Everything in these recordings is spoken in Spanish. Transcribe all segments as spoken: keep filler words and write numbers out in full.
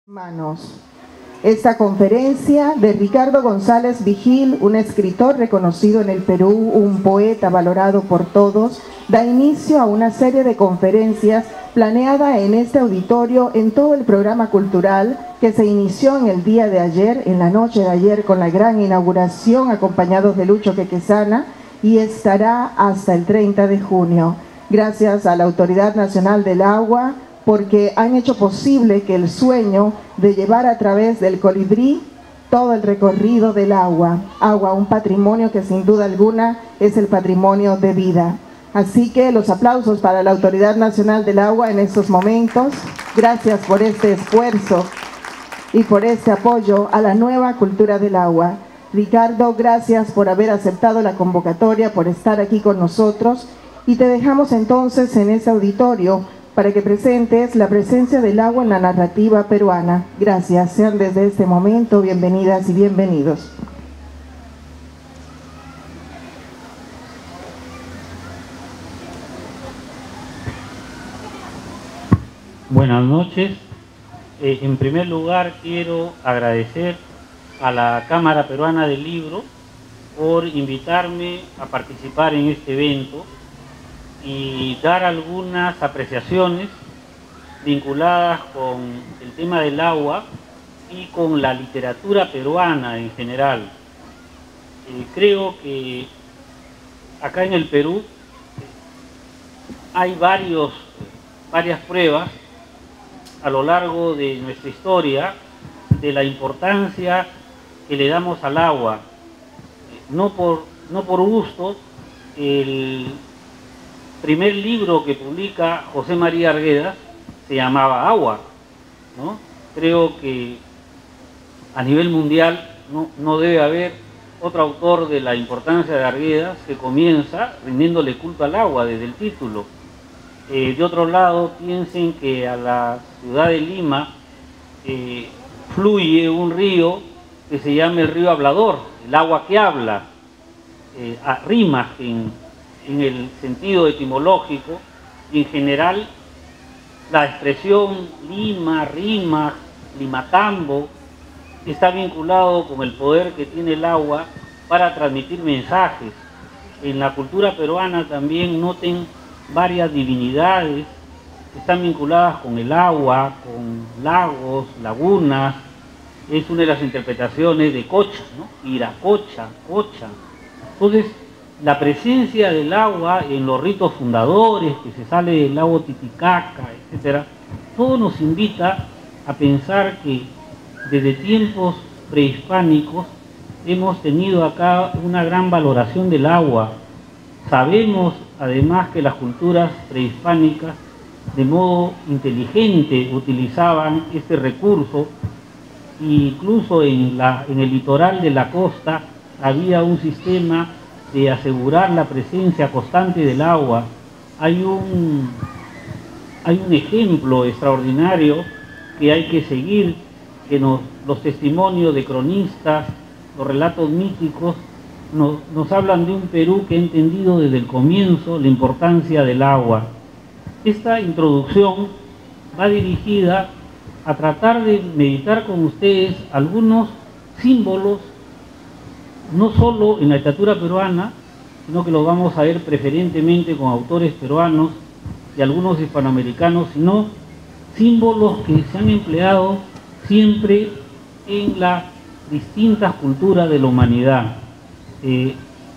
Manos. Esta conferencia de Ricardo González Vigil, un escritor reconocido en el Perú, un poeta valorado por todos, da inicio a una serie de conferencias planeada en este auditorio en todo el programa cultural que se inició en el día de ayer, en la noche de ayer, con la gran inauguración acompañados de Lucho Quequesana, y estará hasta el treinta de junio. Gracias a la Autoridad Nacional del Agua, porque han hecho posible que el sueño de llevar a través del colibrí todo el recorrido del agua. Agua, un patrimonio que sin duda alguna es el patrimonio de vida. Así que los aplausos para la Autoridad Nacional del Agua en estos momentos. Gracias por este esfuerzo y por este apoyo a la nueva cultura del agua. Ricardo, gracias por haber aceptado la convocatoria, por estar aquí con nosotros. Y te dejamos entonces en este auditorio para que presentes la presencia del agua en la narrativa peruana. Gracias. Sean desde este momento bienvenidas y bienvenidos. Buenas noches. Eh, en primer lugar, quiero agradecer a la Cámara Peruana del Libro por invitarme a participar en este evento y dar algunas apreciaciones vinculadas con el tema del agua y con la literatura peruana en general. Eh, creo que acá en el Perú hay varios, varias pruebas a lo largo de nuestra historia de la importancia que le damos al agua. No por, no por gusto, el primer libro que publica José María Arguedas se llamaba Agua, ¿no? Creo que a nivel mundial no, no debe haber otro autor de la importancia de Arguedas que comienza rindiéndole culto al agua desde el título. Eh, de otro lado, piensen que a la ciudad de Lima eh, fluye un río que se llama el río Hablador, el agua que habla, eh, a rimas en en el sentido etimológico, y en general la expresión Lima, Rima, Limatambo, está vinculado con el poder que tiene el agua para transmitir mensajes. En la cultura peruana también noten varias divinidades que están vinculadas con el agua, con lagos, lagunas. Es una de las interpretaciones de Cocha, ¿no? Iracocha, Cocha. Entonces, la presencia del agua en los ritos fundadores, que se sale del lago Titicaca, etcétera, todo nos invita a pensar que desde tiempos prehispánicos hemos tenido acá una gran valoración del agua. Sabemos además que las culturas prehispánicas de modo inteligente utilizaban este recurso, e incluso en, la, en el litoral de la costa había un sistema de asegurar la presencia constante del agua. Hay un, hay un ejemplo extraordinario que hay que seguir, que nos, los testimonios de cronistas, los relatos míticos, nos, nos hablan de un Perú que ha entendido desde el comienzo la importancia del agua. Esta introducción va dirigida a tratar de meditar con ustedes algunos símbolos, no solo en la literatura peruana, sino que lo vamos a ver preferentemente con autores peruanos y algunos hispanoamericanos, sino símbolos que se han empleado siempre en las distintas culturas de la humanidad. Eh,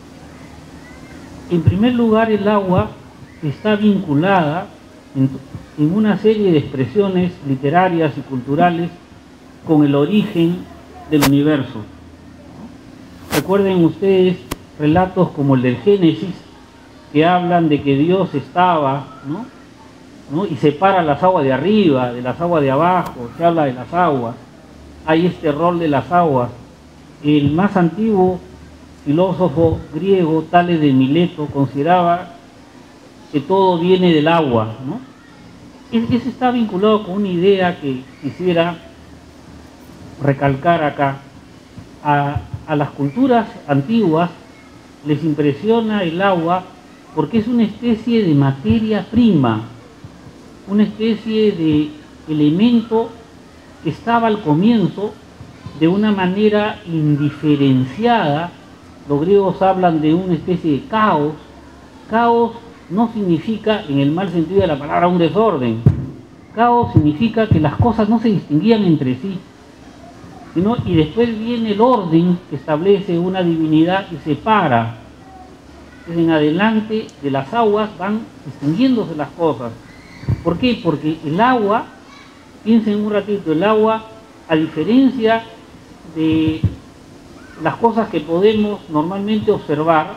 en primer lugar, el agua está vinculada en, en una serie de expresiones literarias y culturales con el origen del universo. Recuerden ustedes relatos como el del Génesis, que hablan de que Dios estaba, ¿no? ¿no? y separa las aguas de arriba, de las aguas de abajo, se habla de las aguas. Hay este rol de las aguas. El más antiguo filósofo griego, Tales de Mileto, consideraba que todo viene del agua, ¿no? Ese está vinculado con una idea que quisiera recalcar acá. A, a las culturas antiguas les impresiona el agua porque es una especie de materia prima, una especie de elemento estaba al comienzo de una manera indiferenciada. Los griegos hablan de una especie de caos. Caos no significa, en el mal sentido de la palabra, un desorden. Caos significa que las cosas no se distinguían entre sí, sino, y después viene el orden que establece una divinidad y separa. En adelante de las aguas van distinguiéndose las cosas. ¿Por qué? Porque el agua, piensen un ratito, el agua, a diferencia de las cosas que podemos normalmente observar,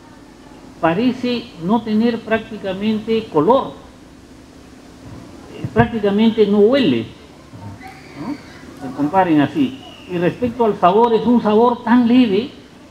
parece no tener prácticamente color, prácticamente no huele, ¿no? Se comparen así. Y respecto al sabor, es un sabor tan leve,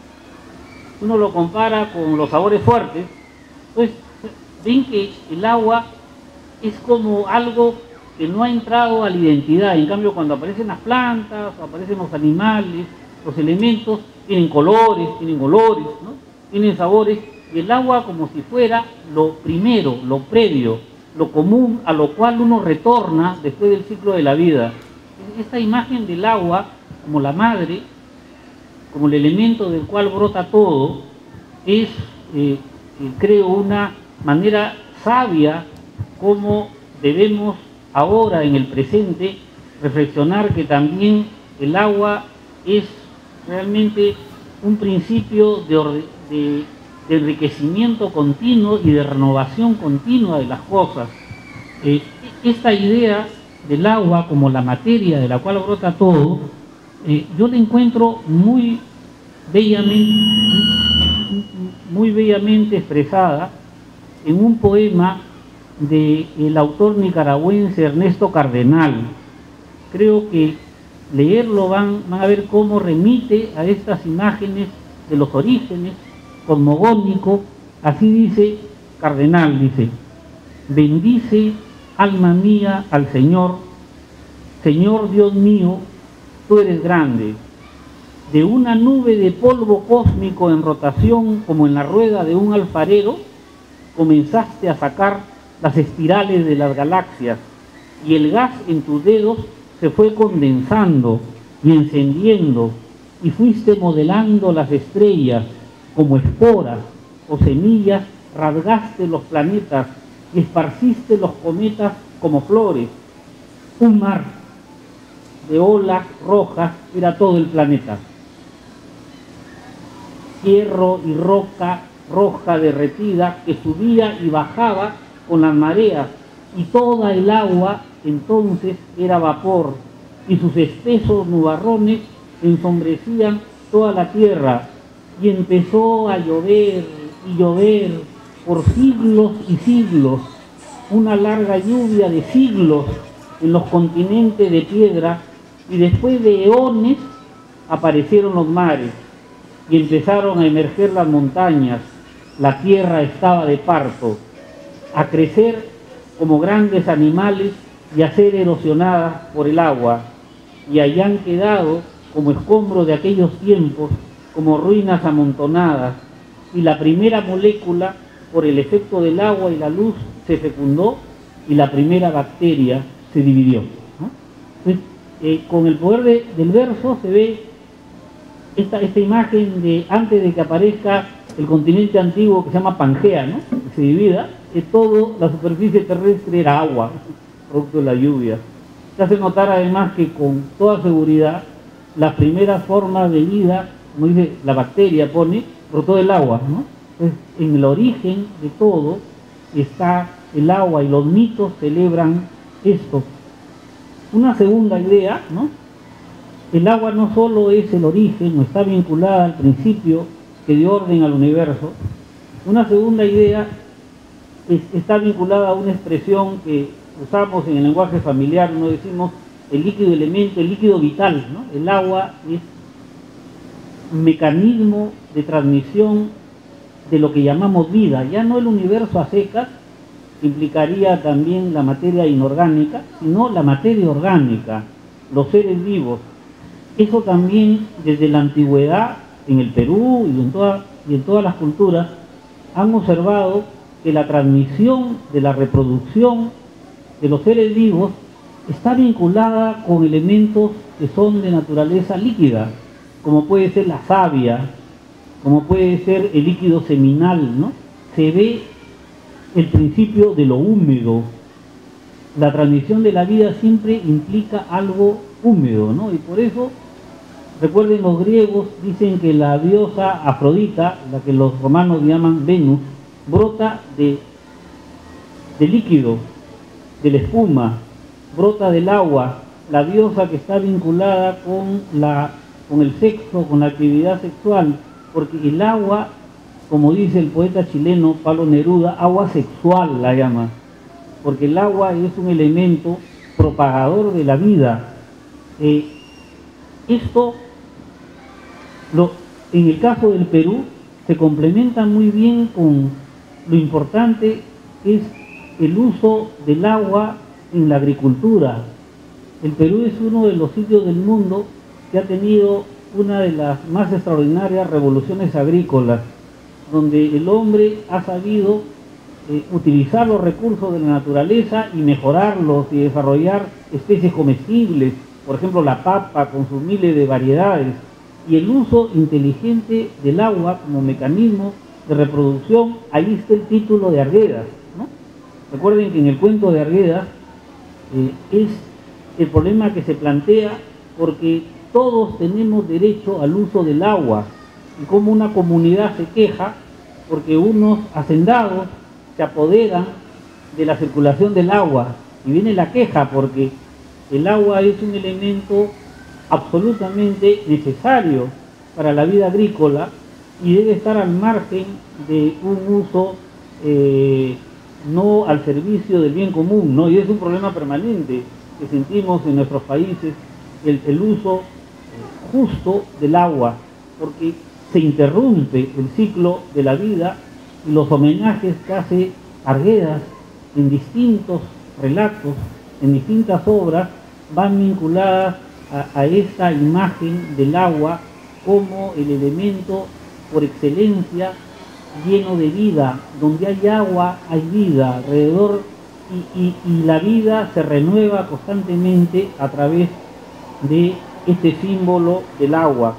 uno lo compara con los sabores fuertes, pues ven que el agua es como algo que no ha entrado a la identidad. En cambio, cuando aparecen las plantas, o aparecen los animales, los elementos, tienen colores, tienen olores, ¿no? Tienen sabores, y el agua como si fuera lo primero, lo previo, lo común, a lo cual uno retorna después del ciclo de la vida. Esta imagen del agua como la madre, como el elemento del cual brota todo, es, eh, creo, una manera sabia como debemos ahora, en el presente, reflexionar que también el agua es realmente un principio de, de, de enriquecimiento continuo y de renovación continua de las cosas. Eh, esta idea del agua como la materia de la cual brota todo, eh, yo la encuentro muy bellamente, muy bellamente expresada en un poema del autor nicaragüense Ernesto Cardenal. Creo que leerlo van, van a ver cómo remite a estas imágenes de los orígenes, cosmogónico. Así dice Cardenal, dice: bendice, alma mía, al Señor. Señor Dios mío, tú eres grande. De una nube de polvo cósmico en rotación, como en la rueda de un alfarero, comenzaste a sacar las espirales de las galaxias, y el gas en tus dedos se fue condensando y encendiendo, y fuiste modelando las estrellas como esporas o semillas, rasgaste los planetas y esparciste los cometas como flores. Un mar de olas rojas era todo el planeta. Hierro y roca roja derretida que subía y bajaba con las mareas, y toda el agua entonces era vapor, y sus espesos nubarrones ensombrecían toda la tierra, y empezó a llover y llover por siglos y siglos, una larga lluvia de siglos en los continentes de piedra, y después de eones aparecieron los mares y empezaron a emerger las montañas. La tierra estaba de parto, a crecer como grandes animales y a ser erosionadas por el agua, y allá han quedado como escombros de aquellos tiempos, como ruinas amontonadas, y la primera molécula, por el efecto del agua y la luz, se fecundó, y la primera bacteria se dividió, ¿no? Entonces, eh, con el poder de, del verso se ve esta, esta imagen de antes de que aparezca el continente antiguo que se llama Pangea, ¿no? Que se divida, que toda la superficie terrestre era agua, producto de la lluvia. Se hace notar además que con toda seguridad las primeras formas de vida, como dice la bacteria, pone, brotó del agua, ¿no? Entonces, en el origen de todo está el agua, y los mitos celebran esto. Una segunda idea, ¿no? El agua no solo es el origen, no está vinculada al principio que dio orden al universo. Una segunda idea es, está vinculada a una expresión que usamos en el lenguaje familiar, no decimos el líquido elemento, el líquido vital, ¿no? El agua es un mecanismo de transmisión de lo que llamamos vida, ya no el universo a secas, que implicaría también la materia inorgánica, sino la materia orgánica, los seres vivos. Eso también desde la antigüedad, en el Perú y en, toda, y en todas las culturas, han observado que la transmisión de la reproducción de los seres vivos está vinculada con elementos que son de naturaleza líquida, como puede ser la savia, como puede ser el líquido seminal, ¿no? Se ve el principio de lo húmedo. La transmisión de la vida siempre implica algo húmedo, ¿no? Y por eso, recuerden, los griegos dicen que la diosa Afrodita, la que los romanos llaman Venus, brota de, de líquido, de la espuma, brota del agua, la diosa que está vinculada con, la, con el sexo, con la actividad sexual, porque el agua, como dice el poeta chileno Pablo Neruda, agua sexual la llama, porque el agua es un elemento propagador de la vida. Eh, esto, lo, en el caso del Perú, se complementa muy bien con lo importante que es el uso del agua en la agricultura. El Perú es uno de los sitios del mundo que ha tenido una de las más extraordinarias revoluciones agrícolas, donde el hombre ha sabido eh, utilizar los recursos de la naturaleza y mejorarlos y desarrollar especies comestibles, por ejemplo la papa con sus miles de variedades, y el uso inteligente del agua como mecanismo de reproducción. Ahí está el título de Arguedas, ¿no? Recuerden que en el cuento de Arguedas eh, es el problema que se plantea porque todos tenemos derecho al uso del agua, y como una comunidad se queja porque unos hacendados se apoderan de la circulación del agua, y viene la queja porque el agua es un elemento absolutamente necesario para la vida agrícola y debe estar al margen de un uso eh, no al servicio del bien común, ¿no? Y es un problema permanente que sentimos en nuestros países, el, el uso justo del agua, porque se interrumpe el ciclo de la vida, y los homenajes que hace Arguedas en distintos relatos, en distintas obras, van vinculadas a, a esta imagen del agua como el elemento por excelencia lleno de vida. Donde hay agua hay vida alrededor, y, y, y la vida se renueva constantemente a través de este símbolo del agua.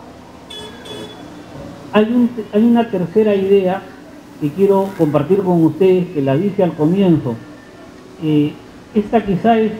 Hay, un, hay una tercera idea que quiero compartir con ustedes, que la dije al comienzo. Eh, esta quizá es,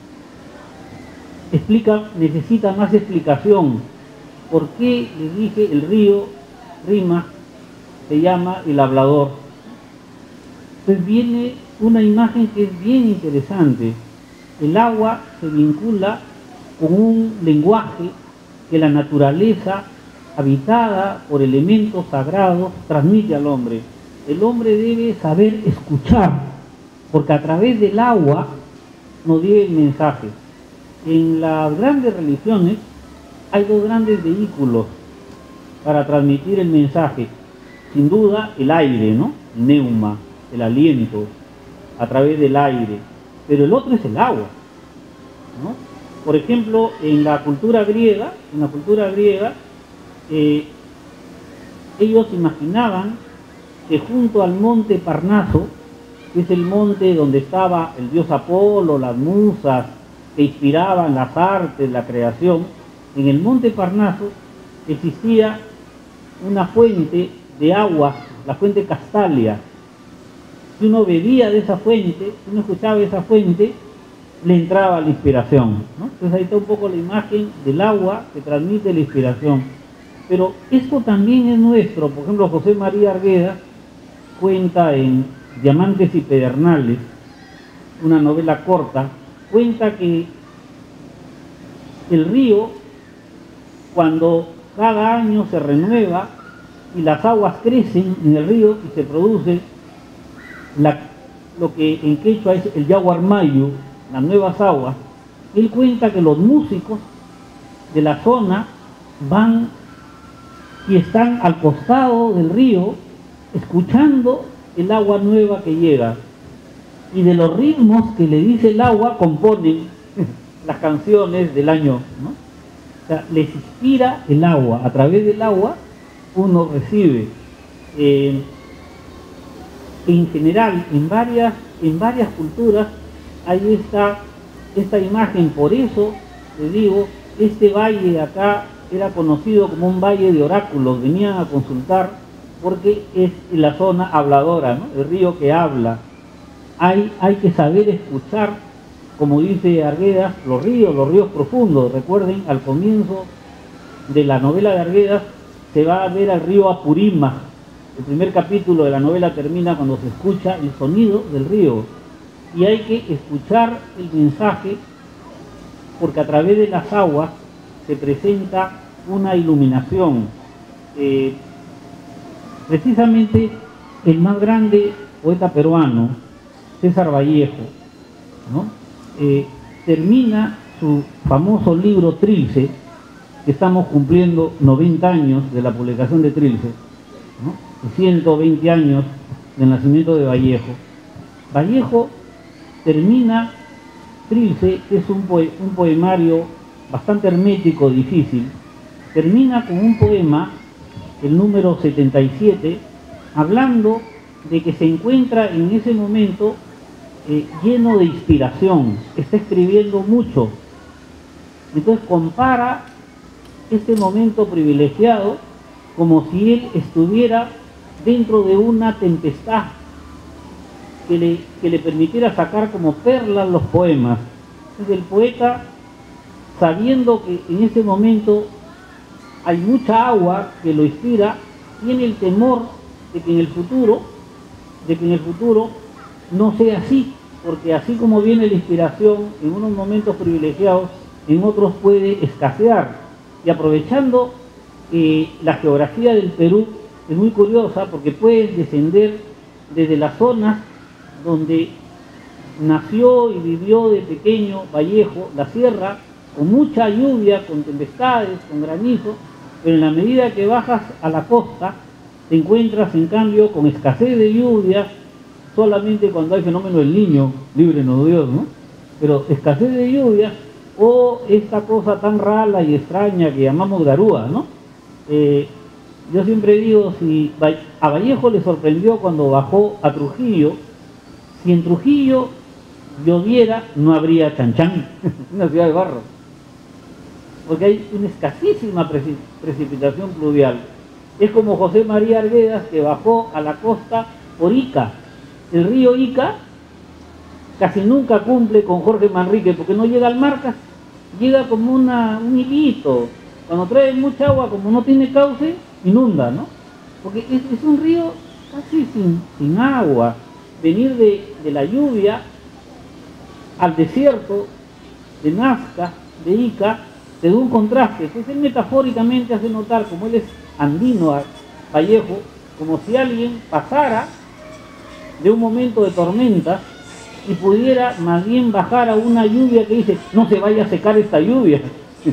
explica, necesita más explicación. ¿Por qué les dije el río Rima se llama el hablador? Pues viene una imagen que es bien interesante. El agua se vincula con un lenguaje que la naturaleza, habitada por elementos sagrados, transmite al hombre. El hombre debe saber escuchar, porque a través del agua nos dio el mensaje. En las grandes religiones hay dos grandes vehículos para transmitir el mensaje. Sin duda el aire, ¿no? El neuma, el aliento, a través del aire. Pero el otro es el agua, ¿no? Por ejemplo, en la cultura griega, en la cultura griega, eh, ellos imaginaban que junto al monte Parnaso, que es el monte donde estaba el dios Apolo, las musas que inspiraban las artes, la creación, en el monte Parnaso existía una fuente de agua, la fuente Castalia. Si uno bebía de esa fuente, si uno escuchaba de esa fuente, le entraba la inspiración, ¿no? Entonces ahí está un poco la imagen del agua que transmite la inspiración. Pero esto también es nuestro. Por ejemplo, José María Arguedas cuenta en Diamantes y Pedernales, una novela corta, cuenta que el río, cuando cada año se renueva y las aguas crecen en el río y se produce la, lo que en quechua es el yaguarmayu, las nuevas aguas, él cuenta que los músicos de la zona van y están al costado del río escuchando el agua nueva que llega, y de los ritmos que le dice el agua componen las canciones del año, ¿no? O sea, les inspira el agua, a través del agua uno recibe. Eh, en general, en varias, en varias culturas hay esta esta imagen, por eso, les digo, este valle de acá era conocido como un valle de oráculos, venían a consultar porque es la zona habladora, ¿no? El río que habla. Hay, hay que saber escuchar, como dice Arguedas, los ríos, los ríos profundos. Recuerden, al comienzo de la novela de Arguedas se va a ver al río Apurímac. El primer capítulo de la novela termina cuando se escucha el sonido del río. Y hay que escuchar el mensaje porque a través de las aguas se presenta una iluminación. Eh, precisamente el más grande poeta peruano, César Vallejo, ¿no? eh, termina su famoso libro Trilce, que estamos cumpliendo noventa años de la publicación de Trilce, ¿no? ciento veinte años del nacimiento de Vallejo. Vallejo termina Trilce, que es un, poe un poemario bastante hermético, difícil, termina con un poema, el número setenta y siete, hablando de que se encuentra en ese momento eh, lleno de inspiración, está escribiendo mucho. Entonces compara este momento privilegiado como si él estuviera dentro de una tempestad que le, que le permitiera sacar como perlas los poemas. Entonces el poeta, sabiendo que en ese momento hay mucha agua que lo inspira, tiene el temor de que en el futuro, de que en el futuro no sea así, porque así como viene la inspiración en unos momentos privilegiados, en otros puede escasear. Y aprovechando eh, la geografía del Perú, es muy curiosa porque puedes descender desde las zonas donde nació y vivió de pequeño Vallejo, la sierra, con mucha lluvia, con tempestades, con granizo, pero en la medida que bajas a la costa, te encuentras en cambio con escasez de lluvias, solamente cuando hay fenómeno del Niño, líbrenos Dios, ¿no? Pero escasez de lluvias, o esta cosa tan rala y extraña que llamamos garúa, ¿no? Eh, yo siempre digo, si a Vallejo le sorprendió cuando bajó a Trujillo, si en Trujillo lloviera, no habría Chanchán, una ciudad de barro, porque hay una escasísima precipitación pluvial. Es como José María Arguedas, que bajó a la costa por Ica. El río Ica casi nunca cumple con Jorge Manrique, porque no llega al mar, llega como una, un hilito. Cuando trae mucha agua, como no tiene cauce, inunda, ¿no? Porque es, es un río casi sin, sin agua. Venir de, de la lluvia al desierto de Nazca, de Ica, te da un contraste. Entonces él metafóricamente hace notar, como él es andino, a Vallejo, como si alguien pasara de un momento de tormenta y pudiera más bien bajar a una lluvia que dice, no se vaya a secar esta lluvia.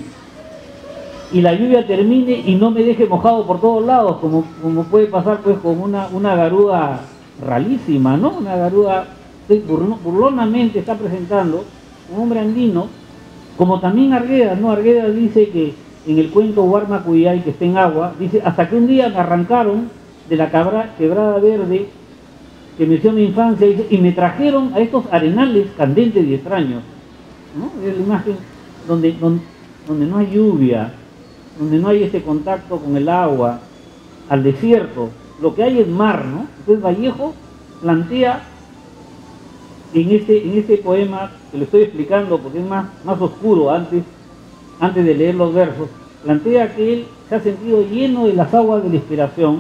Y la lluvia termine y no me deje mojado por todos lados, como, como puede pasar pues con una, una garúa ralísima, ¿no? Una garúa que burlonamente está presentando un hombre andino, como también Arguedas, ¿no? Arguedas dice que en el cuento Huarmacuyay, que está en agua, dice, hasta que un día me arrancaron de la cabra, quebrada verde, que me dio mi infancia, dice, y me trajeron a estos arenales candentes y extraños, ¿no? Es la imagen donde, donde, donde no hay lluvia, donde no hay ese contacto con el agua, al desierto, lo que hay es mar, ¿no? Entonces Vallejo plantea en este, en este poema, que lo estoy explicando porque es más, más oscuro antes, antes de leer los versos, plantea que él se ha sentido lleno de las aguas de la inspiración,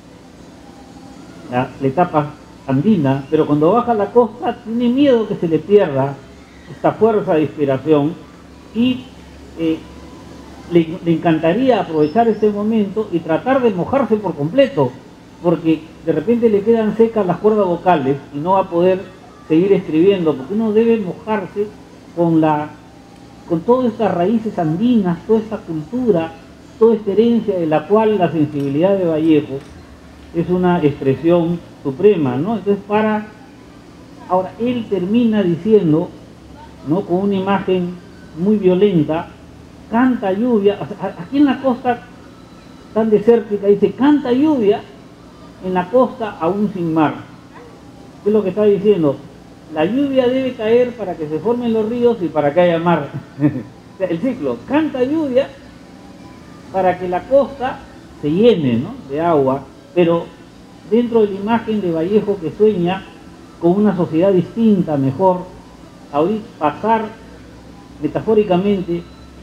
la, la etapa andina, pero cuando baja a la costa tiene miedo que se le pierda esta fuerza de inspiración y eh, le, le encantaría aprovechar este momento y tratar de mojarse por completo, porque de repente le quedan secas las cuerdas vocales y no va a poder seguir escribiendo, porque uno debe mojarse con, la, con todas estas raíces andinas, toda esta cultura, toda esta herencia de la cual la sensibilidad de Vallejo es una expresión suprema, ¿no? Entonces para, ahora él termina diciendo, ¿no? Con una imagen muy violenta, canta lluvia, o sea, aquí en la costa tan desértica dice, canta lluvia en la costa aún sin mar. ¿Qué es lo que está diciendo? la lluvia debe caer para que se formen los ríos y para que haya mar. El ciclo, canta lluvia para que la costa se llene, ¿no?, de agua, pero dentro de la imagen de Vallejo, que sueña con una sociedad distinta, mejor, ahorita pasar metafóricamente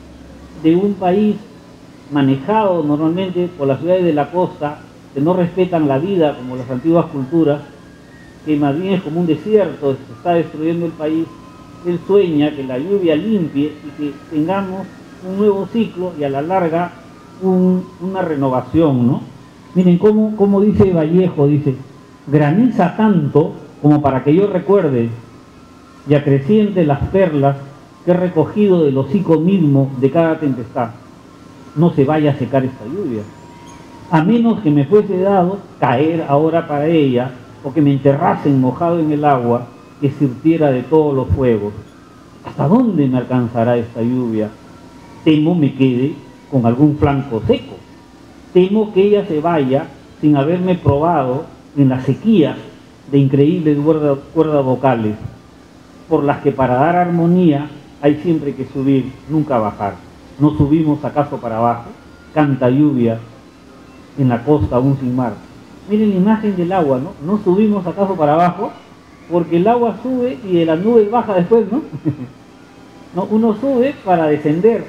de un país manejado normalmente por las ciudades de la costa, que no respetan la vida como las antiguas culturas, que más bien es como un desierto, se está destruyendo el país. Él sueña que la lluvia limpie y que tengamos un nuevo ciclo y a la larga un, una renovación, ¿no? Miren cómo, cómo dice Vallejo, dice: graniza tanto como para que yo recuerde y acreciente las perlas que he recogido del hocico mismo de cada tempestad. No se vaya a secar esta lluvia, a menos que me fuese dado caer ahora para ella, o que me enterrasen mojado en el agua que sirviera de todos los fuegos. ¿Hasta dónde me alcanzará esta lluvia? Temo me quede con algún flanco seco. Temo que ella se vaya sin haberme probado en las sequías de increíbles cuerdas, cuerdas vocales, por las que para dar armonía hay siempre que subir, nunca bajar. ¿No subimos acaso para abajo? Canta lluvia en la costa aún sin mar. Miren la imagen del agua, ¿no? No subimos acaso para abajo, porque el agua sube y de las nubes baja después, ¿no? No, uno sube para descender.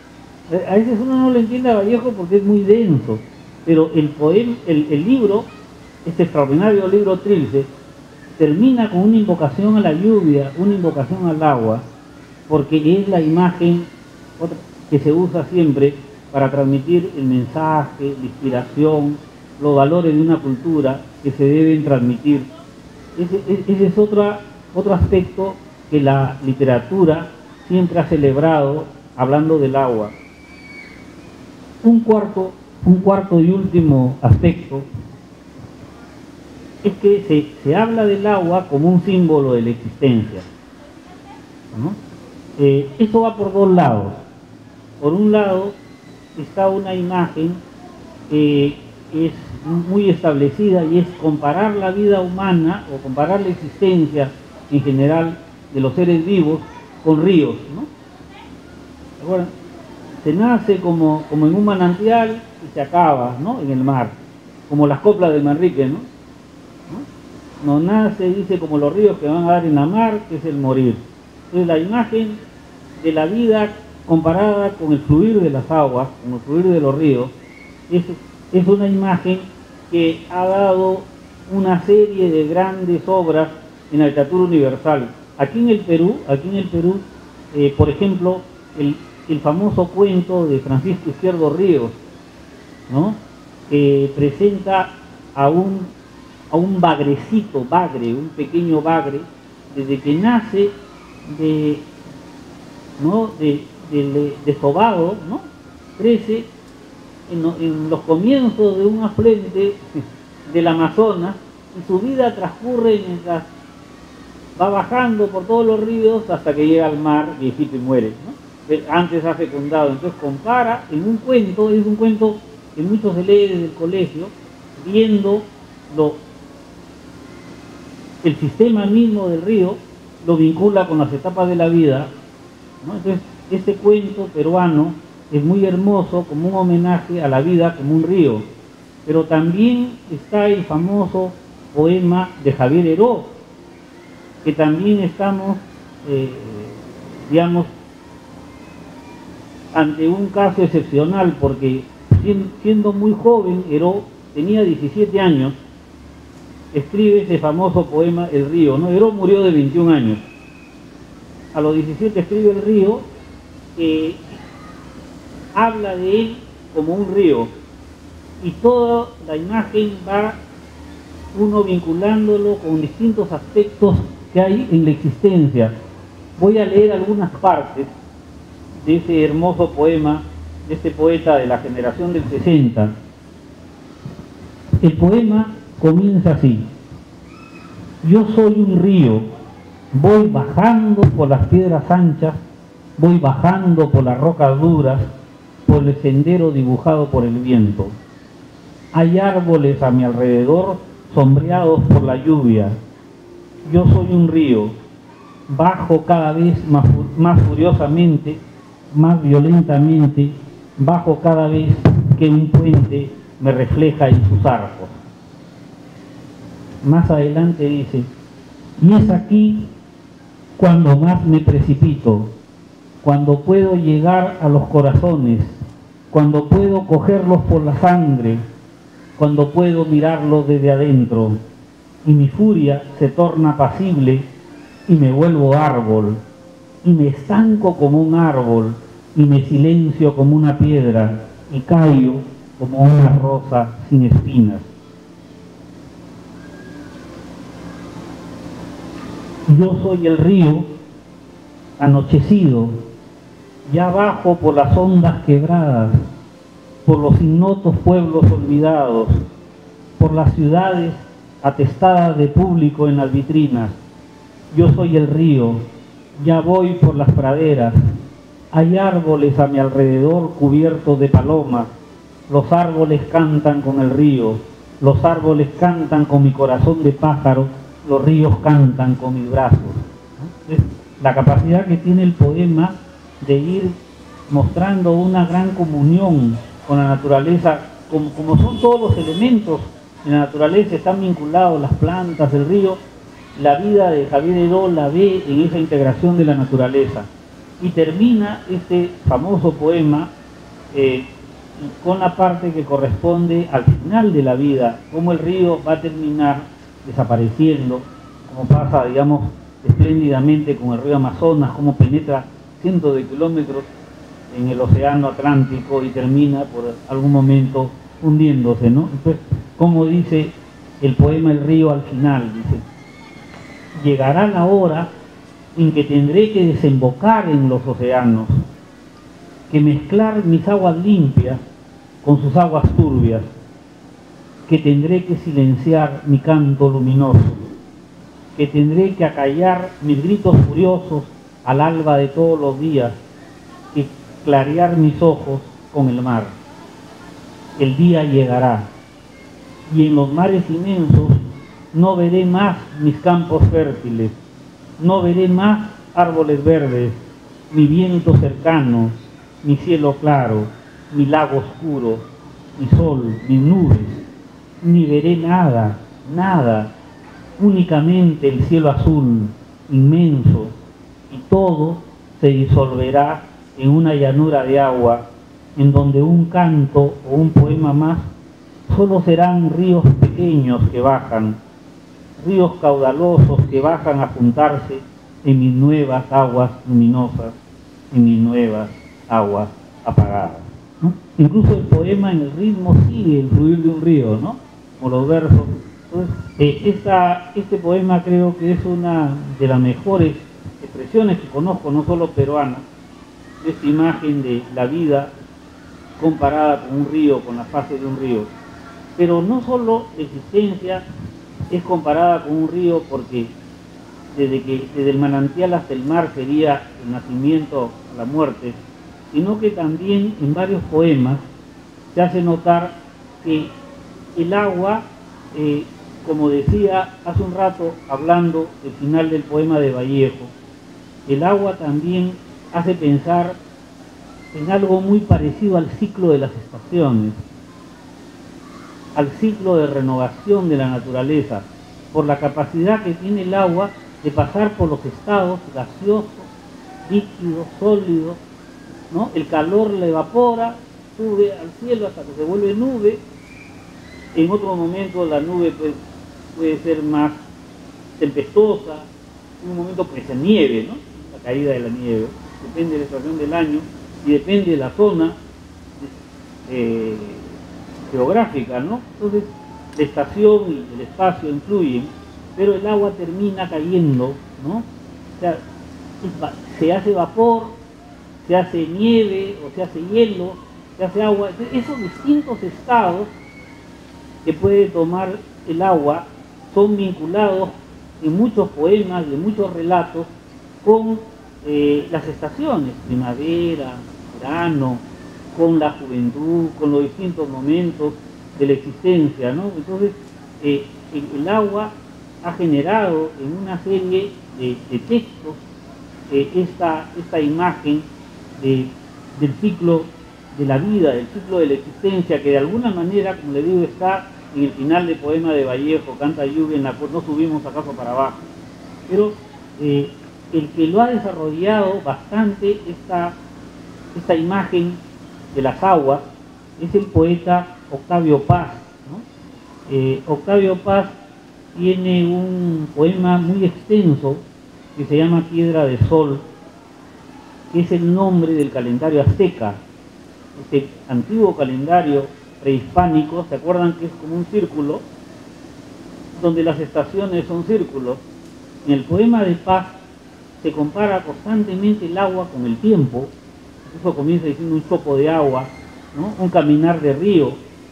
A veces uno no lo entiende a Vallejo porque es muy denso, pero el poema, el, el libro, este extraordinario libro Trilce, termina con una invocación a la lluvia, una invocación al agua, porque es la imagen otra, que se usa siempre para transmitir el mensaje, la inspiración, los valores de una cultura que se deben transmitir. Ese, ese es otra, otro aspecto que la literatura siempre ha celebrado, hablando del agua. Un cuarto, un cuarto y último aspecto es que se, se habla del agua como un símbolo de la existencia, ¿no? Eh, eso va por dos lados. Por un lado está una imagen que es muy establecida, y es comparar la vida humana o comparar la existencia en general de los seres vivos con ríos, ¿no? Ahora, se nace como, como en un manantial y se acaba, ¿no?, en el mar, como las coplas de Manrique, ¿no? ¿no? No nace, dice, como los ríos que van a dar en la mar, que es el morir. Entonces la imagen de la vida comparada con el fluir de las aguas, con el fluir de los ríos, es, es una imagen que ha dado una serie de grandes obras en la literatura universal. Aquí en el Perú, aquí en el Perú, eh, por ejemplo, el, el famoso cuento de Francisco Izquierdo Ríos, ¿no?, que presenta a un, a un bagrecito, bagre, un pequeño bagre, desde que nace de, ¿no?, de, de, de sobado, ¿no?, crece en, en los comienzos de un afluente del Amazonas, y su vida transcurre mientras va bajando por todos los ríos hasta que llega al mar viejito y muere, ¿no? Antes ha fecundado. Entonces compara en un cuento, es un cuento que muchos se leen desde el colegio, viendo lo, el sistema mismo del río, lo vincula con las etapas de la vida, ¿no? Entonces este cuento peruano es muy hermoso como un homenaje a la vida como un río. Pero también está el famoso poema de Javier Heró, que también estamos, eh, digamos, ante un caso excepcional, porque siendo muy joven, Heró tenía diecisiete años, escribe ese famoso poema El río, ¿no? Heró murió de veintiún años. A los diecisiete escribe El río, que habla de él como un río, y toda la imagen va uno vinculándolo con distintos aspectos que hay en la existencia. Voy a leer algunas partes de ese hermoso poema de este poeta de la generación del sesenta. El poema comienza así: yo soy un río, voy bajando por las piedras anchas, voy bajando por las rocas duras, por el sendero dibujado por el viento. Hay árboles a mi alrededor sombreados por la lluvia. Yo soy un río, bajo cada vez más, más furiosamente, más violentamente, bajo cada vez que un puente me refleja en sus arcos. Más adelante dice, y es aquí cuando más me precipito, cuando puedo llegar a los corazones, cuando puedo cogerlos por la sangre, cuando puedo mirarlos desde adentro, y mi furia se torna apacible y me vuelvo árbol, y me estanco como un árbol, y me silencio como una piedra, y callo como una rosa sin espinas. Yo soy el río anochecido, ya bajo por las ondas quebradas, por los ignotos pueblos olvidados, por las ciudades atestadas de público en las vitrinas. Yo soy el río, ya voy por las praderas, hay árboles a mi alrededor cubiertos de palomas, los árboles cantan con el río, los árboles cantan con mi corazón de pájaro, los ríos cantan con mis brazos. Es la capacidad que tiene el poema de ir mostrando una gran comunión con la naturaleza, como, como son todos los elementos en la naturaleza, están vinculados las plantas, el río. La vida de Javier Heró la ve en esa integración de la naturaleza. Y termina este famoso poema eh, con la parte que corresponde al final de la vida, cómo el río va a terminar desapareciendo, como pasa, digamos, espléndidamente con el río Amazonas, cómo penetra cientos de kilómetros en el océano Atlántico y termina por algún momento hundiéndose, ¿no? Entonces, como dice el poema El río al final, dice, llegará la hora en que tendré que desembocar en los océanos, que mezclar mis aguas limpias con sus aguas turbias, que tendré que silenciar mi canto luminoso, que tendré que acallar mis gritos furiosos al alba de todos los días y clarear mis ojos con el mar. El día llegará y en los mares inmensos no veré más mis campos fértiles, no veré más árboles verdes, mi viento cercano, mi cielo claro, mi lago oscuro, mi sol, mis nubes, ni veré nada, nada, únicamente el cielo azul, inmenso, y todo se disolverá en una llanura de agua, en donde un canto o un poema más solo serán ríos pequeños que bajan, ríos caudalosos que bajan a juntarse en mis nuevas aguas luminosas, en mis nuevas aguas apagadas, ¿no? Incluso el poema en el ritmo sigue el fluir de un río, ¿no? Como los versos. Entonces, eh, esta, este poema creo que es una de las mejores expresiones que conozco, no solo peruana, de esta imagen de la vida comparada con un río, con las fases de un río. Pero no solo la existencia es comparada con un río porque desde, que, desde el manantial hasta el mar sería el nacimiento a la muerte, sino que también en varios poemas se hace notar que el agua, eh, como decía hace un rato hablando del final del poema de Vallejo, el agua también hace pensar en algo muy parecido al ciclo de las estaciones, al ciclo de renovación de la naturaleza, por la capacidad que tiene el agua de pasar por los estados gaseosos, líquidos, sólidos, ¿no? El calor la evapora, sube al cielo hasta que se vuelve nube. En otro momento la nube pues, puede ser más tempestuosa, en un momento puede ser nieve, ¿no? La caída de la nieve, depende de la estación del año y depende de la zona eh, geográfica, ¿no? Entonces la estación y el espacio influyen, pero el agua termina cayendo, ¿no? O sea, se hace vapor, se hace nieve o se hace hielo, se hace agua. Esos distintos estados que puede tomar el agua son vinculados en muchos poemas y en muchos relatos con eh, las estaciones, primavera, verano, con la juventud, con los distintos momentos de la existencia, ¿no? Entonces, eh, el agua ha generado en una serie de, de textos eh, esta, esta imagen de, del ciclo de la vida, del ciclo de la existencia, que de alguna manera, como le digo, está en el final del poema de Vallejo, Canta lluvia en la cual no subimos acaso para abajo. Pero eh, el que lo ha desarrollado bastante esta, esta imagen de las aguas es el poeta Octavio Paz, ¿no? Eh, Octavio Paz tiene un poema muy extenso que se llama Piedra de Sol, que es el nombre del calendario azteca. Este antiguo calendario prehispánico, ¿se acuerdan que es como un círculo? Donde las estaciones son círculos. En el poema de Paz se compara constantemente el agua con el tiempo. Eso comienza diciendo un chopo de agua, ¿no? Un caminar de río.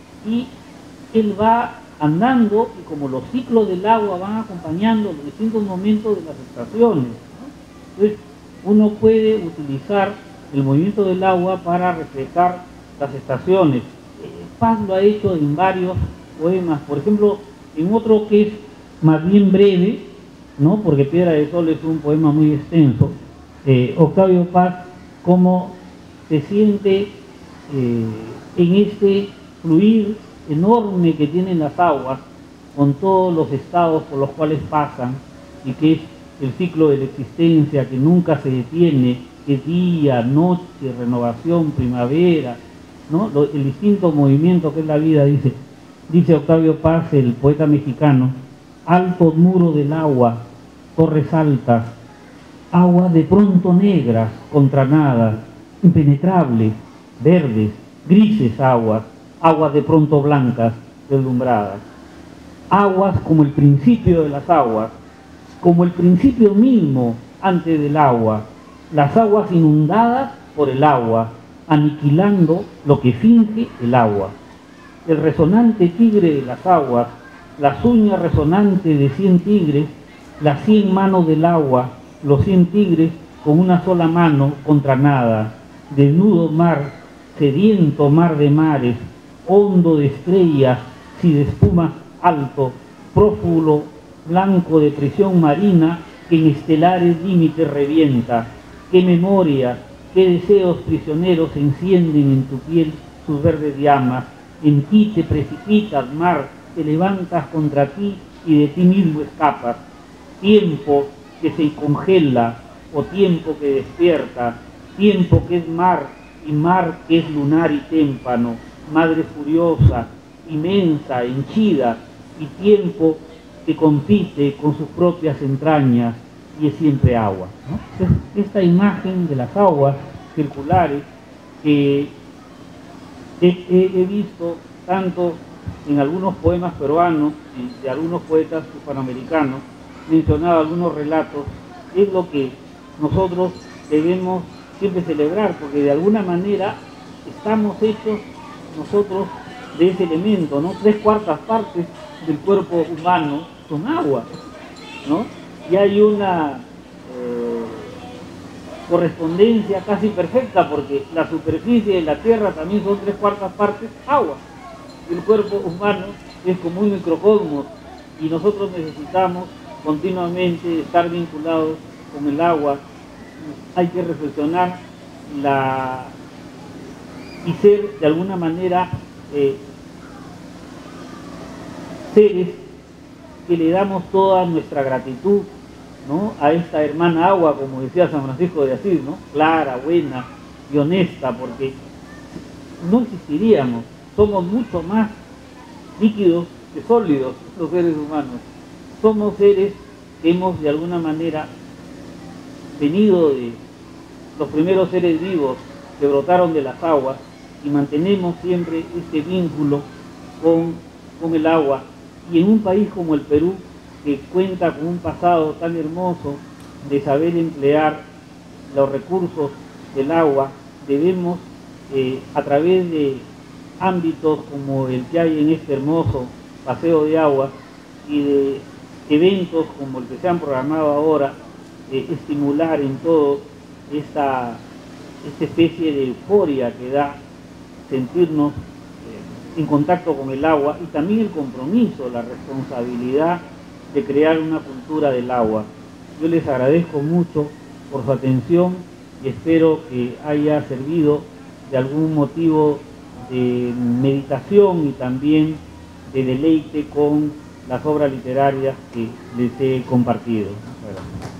Y él va andando y como los ciclos del agua van acompañando los distintos momentos de las estaciones, ¿no? Entonces uno puede utilizar el movimiento del agua para reflejar las estaciones. Paz lo ha hecho en varios poemas, por ejemplo, en otro que es más bien breve, ¿no? Porque Piedra de Sol es un poema muy extenso, eh, Octavio Paz, cómo se siente eh, en este fluir enorme que tienen las aguas, con todos los estados por los cuales pasan, y que es el ciclo de la existencia que nunca se detiene, que día, noche, renovación, primavera, ¿no? Lo, el distinto movimiento que es la vida, dice, dice Octavio Paz, el poeta mexicano: alto muro del agua, torres altas, aguas de pronto negras contra nada, impenetrables, verdes, grises aguas, aguas de pronto blancas, deslumbradas. Aguas como el principio de las aguas, como el principio mismo antes del agua, las aguas inundadas por el agua, aniquilando lo que finge el agua. El resonante tigre de las aguas, las uñas resonantes de cien tigres, las cien manos del agua, los cien tigres con una sola mano contra nada, desnudo mar, sediento mar de mares, hondo de estrellas, si de espuma alto, prófulo, blanco de prisión marina, que en estelares límites revienta. Qué memoria, qué deseos prisioneros encienden en tu piel sus verdes llamas. En ti te precipitas, mar, te levantas contra ti y de ti mismo escapas. Tiempo que se congela o tiempo que despierta, tiempo que es mar y mar que es lunar y témpano, madre furiosa, inmensa, henchida, y tiempo que compite con sus propias entrañas y es siempre agua, ¿no? Entonces, esta imagen de las aguas circulares que he, he, he visto tanto en algunos poemas peruanos y de algunos poetas hispanoamericanos, mencionado algunos relatos, es lo que nosotros debemos siempre celebrar, porque de alguna manera estamos hechos nosotros de ese elemento, ¿no? Tres cuartas partes del cuerpo humano son agua, ¿no? Y hay una eh, correspondencia casi perfecta, porque la superficie de la Tierra también son tres cuartas partes agua. El cuerpo humano es como un microcosmos y nosotros necesitamos continuamente estar vinculados con el agua. Hay que reflexionar la, y ser de alguna manera eh, seres que le damos toda nuestra gratitud, ¿no? A esta hermana agua, como decía San Francisco de Asís, ¿no? Clara, buena y honesta, porque no existiríamos. Somos mucho más líquidos que sólidos los seres humanos. Somos seres que hemos de alguna manera venido de los primeros seres vivos que brotaron de las aguas y mantenemos siempre este vínculo con, con el agua. Y en un país como el Perú, que cuenta con un pasado tan hermoso de saber emplear los recursos del agua, debemos eh, a través de ámbitos como el que hay en este hermoso paseo de agua y de eventos como el que se han programado ahora, eh, estimular en todo esta, esta especie de euforia que da sentirnos eh, en contacto con el agua, y también el compromiso, la responsabilidad de crear una cultura del agua. Yo les agradezco mucho por su atención y espero que haya servido de algún motivo de meditación y también de deleite con las obras literarias que les he compartido. Gracias.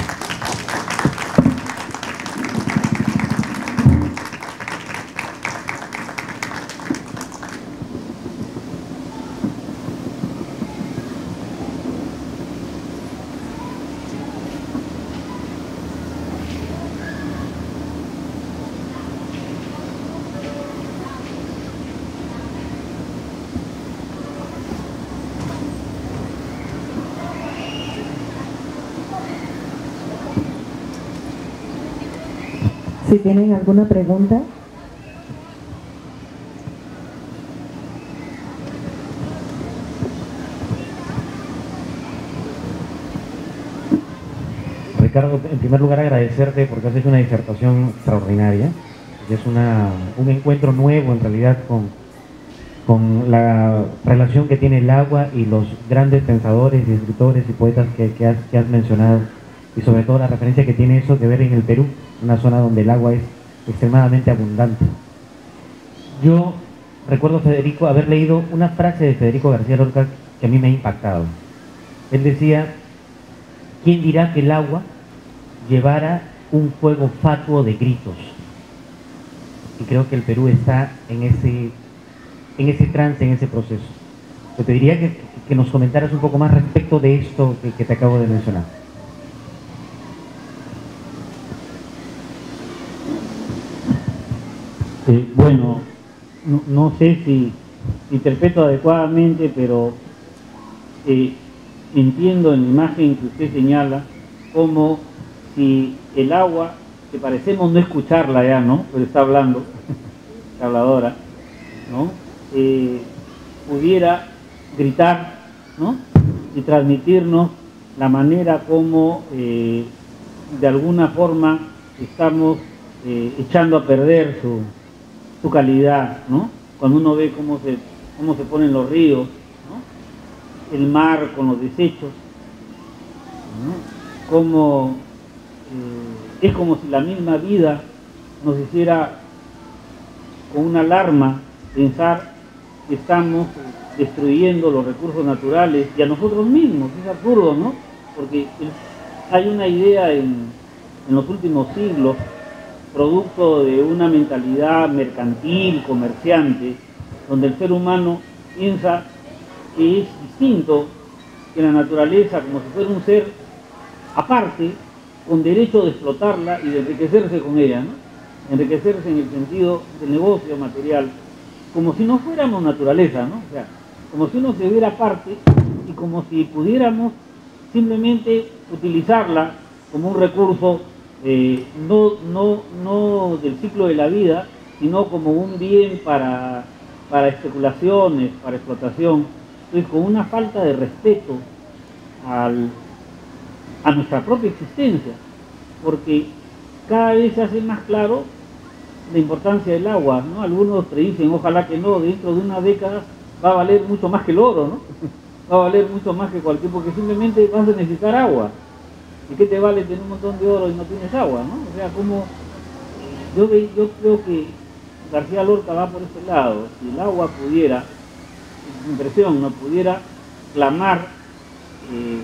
Si tienen alguna pregunta. Ricardo, en primer lugar agradecerte porque has hecho una disertación extraordinaria. Es una, un encuentro nuevo en realidad con, con la relación que tiene el agua y los grandes pensadores y escritores y poetas que, que, has, que has mencionado, y sobre todo la referencia que tiene eso que ver en el Perú, una zona donde el agua es extremadamente abundante. Yo recuerdo, Federico, haber leído una frase de Federico García Lorca que a mí me ha impactado. Él decía: ¿quién dirá que el agua llevara un fuego fatuo de gritos? Y creo que el Perú está en ese, en ese trance, en ese proceso. Yo te diría que, que nos comentaras un poco más respecto de esto que, que te acabo de mencionar. Eh, bueno, no, no sé si interpreto adecuadamente, pero eh, entiendo en la imagen que usted señala como si el agua, que parecemos no escucharla ya, ¿no? Pero está hablando, está habladora, ¿no? Eh, pudiera gritar, ¿no? Y transmitirnos la manera como eh, de alguna forma estamos eh, echando a perder su su calidad, ¿no? Cuando uno ve cómo se, cómo se ponen los ríos, ¿no? El mar con los desechos, ¿no? Como, eh, es como si la misma vida nos hiciera con una alarma pensar que estamos destruyendo los recursos naturales y a nosotros mismos. Es absurdo, ¿no? Porque hay una idea en, en los últimos siglos, producto de una mentalidad mercantil, comerciante, donde el ser humano piensa que es distinto que la naturaleza, como si fuera un ser aparte, con derecho de explotarla y de enriquecerse con ella, ¿no? Enriquecerse en el sentido del negocio material, como si no fuéramos naturaleza, ¿no? O sea, como si uno se viera aparte y como si pudiéramos simplemente utilizarla como un recurso Eh, no, no, no del ciclo de la vida, sino como un bien para, para especulaciones, para explotación. Entonces, con una falta de respeto al, a nuestra propia existencia, porque cada vez se hace más claro la importancia del agua, ¿no? Algunos predicen, ojalá que no, dentro de una década va a valer mucho más que el oro, ¿no? Va a valer mucho más que cualquier, porque simplemente vas a necesitar agua. ¿Y qué te vale tener un montón de oro y no tienes agua, ¿no? O sea, como yo, yo creo que García Lorca va por ese lado. Si el agua pudiera, su impresión, no pudiera clamar, eh,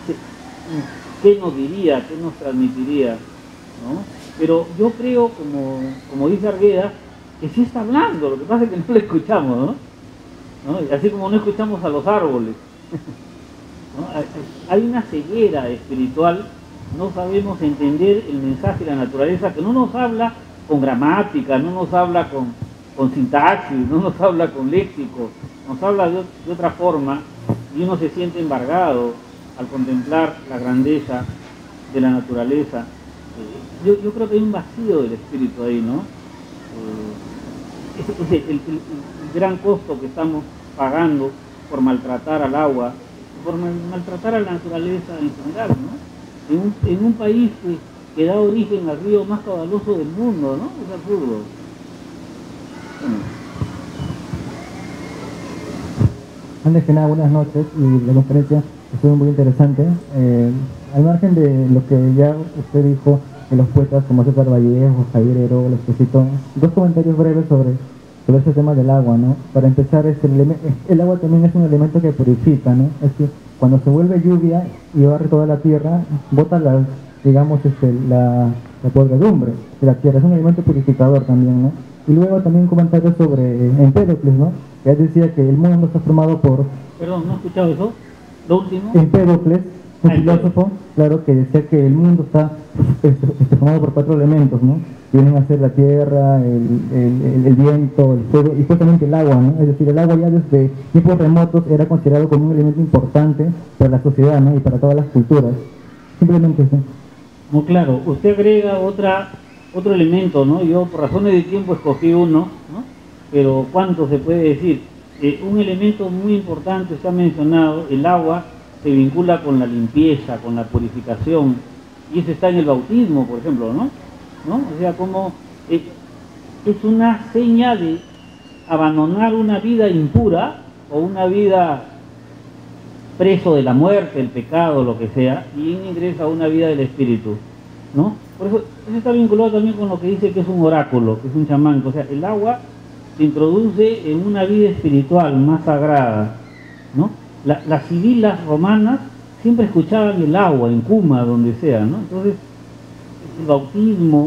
¿qué nos diría, qué nos transmitiría, ¿no? Pero yo creo, como, como dice Argueda, que sí está hablando, lo que pasa es que no lo escuchamos, ¿no? ¿No? Así como no escuchamos a los árboles. ¿No? Hay una ceguera espiritual, no sabemos entender el mensaje de la naturaleza, que no nos habla con gramática, no nos habla con, con sintaxis, no nos habla con léxico, nos habla de, de otra forma, y uno se siente embargado al contemplar la grandeza de la naturaleza. Eh, yo, yo creo que hay un vacío del espíritu ahí, ¿no? Eh, es, es el, el, el, el gran costo que estamos pagando por maltratar al agua, por maltratar a la naturaleza en general, ¿no? En un, en un país que, que da origen al río más caudaloso del mundo, ¿no? Es absurdo. Bueno. Antes que nada, buenas noches, y la conferencia estuvo muy interesante. Eh, al margen de lo que ya usted dijo de los poetas como César Vallejo, Javier Heró, Esposito, dos comentarios breves sobre, sobre este tema del agua, ¿no? Para empezar, este, el, el agua también es un elemento que purifica, ¿no? Es que cuando se vuelve lluvia y barre toda la tierra, bota las, digamos, este, la, la podredumbre de la tierra, es un elemento purificador también, ¿no? Y luego también comentarios sobre Empédocles, ¿no? Que él decía que el mundo está formado por... Perdón, ¿no he escuchado eso? ¿Lo último? Empédocles, un ah, filósofo, claro, que decía que el mundo está este, este, formado por cuatro elementos, ¿no? Vienen a ser la tierra, el, el, el, el viento, el fuego y justamente el agua, ¿no? Es decir, el agua ya desde tiempos remotos era considerado como un elemento importante para la sociedad, ¿no? Y para todas las culturas. Simplemente eso. No, claro, usted agrega otra, otro elemento, ¿no? Yo por razones de tiempo escogí uno, ¿no? Pero ¿cuánto se puede decir? Eh, un elemento muy importante está mencionado, el agua se vincula con la limpieza, con la purificación, y eso está en el bautismo, por ejemplo, ¿no? ¿No? O sea, como eh, es una seña de abandonar una vida impura o una vida preso de la muerte, el pecado, lo que sea, y ingresa a una vida del espíritu, ¿no? Por eso, eso está vinculado también con lo que dice que es un oráculo, que es un chamán, o sea, el agua se introduce en una vida espiritual más sagrada, ¿no? La, las sibilas romanas siempre escuchaban el agua en Cuma, donde sea, ¿no? Entonces, el bautismo,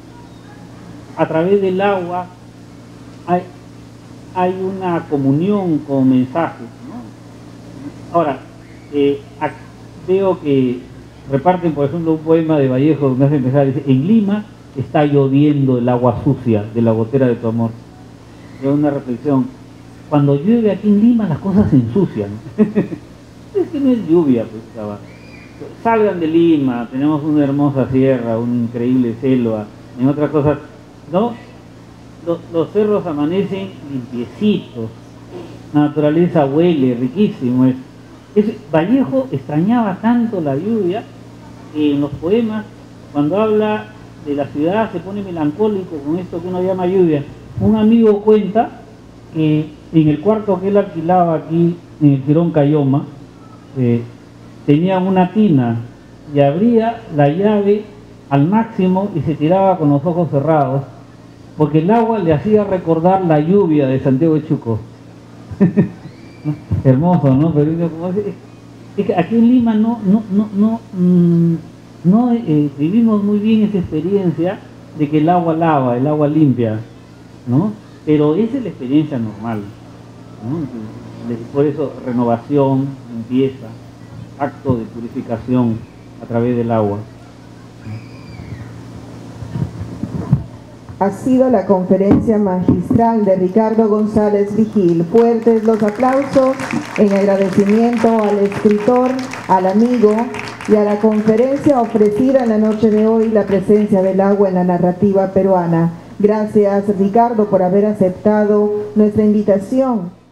a través del agua, hay, hay una comunión con mensajes, ¿no? Ahora, eh, veo que reparten, por ejemplo, un poema de Vallejo donde hace empezar, dice, en Lima está lloviendo el agua sucia de la gotera de tu amor. Es una reflexión. Cuando llueve aquí en Lima las cosas se ensucian. Es que no es lluvia, pues, chaval. Salgan de Lima, tenemos una hermosa sierra, una increíble selva, en otras cosas, ¿no? Los, los cerros amanecen limpiecitos, la naturaleza huele, riquísimo es. es. Vallejo extrañaba tanto la lluvia que en los poemas, cuando habla de la ciudad, se pone melancólico con esto que uno llama lluvia. Un amigo cuenta que en el cuarto que él alquilaba aquí en el Jirón Cayoma, eh, tenía una tina y abría la llave al máximo y se tiraba con los ojos cerrados porque el agua le hacía recordar la lluvia de Santiago de Chuco. ¿No? Hermoso, ¿no? Pero es, es que aquí en Lima no, no, no, no, mmm, no eh, vivimos muy bien esa experiencia de que el agua lava, el agua limpia, ¿no? Pero esa es la experiencia normal, ¿no? Por eso renovación, limpieza, acto de purificación a través del agua. Ha sido la conferencia magistral de Ricardo González Vigil. Fuertes los aplausos en agradecimiento al escritor, al amigo y a la conferencia ofrecida en la noche de hoy, la presencia del agua en la narrativa peruana. Gracias, Ricardo, por haber aceptado nuestra invitación.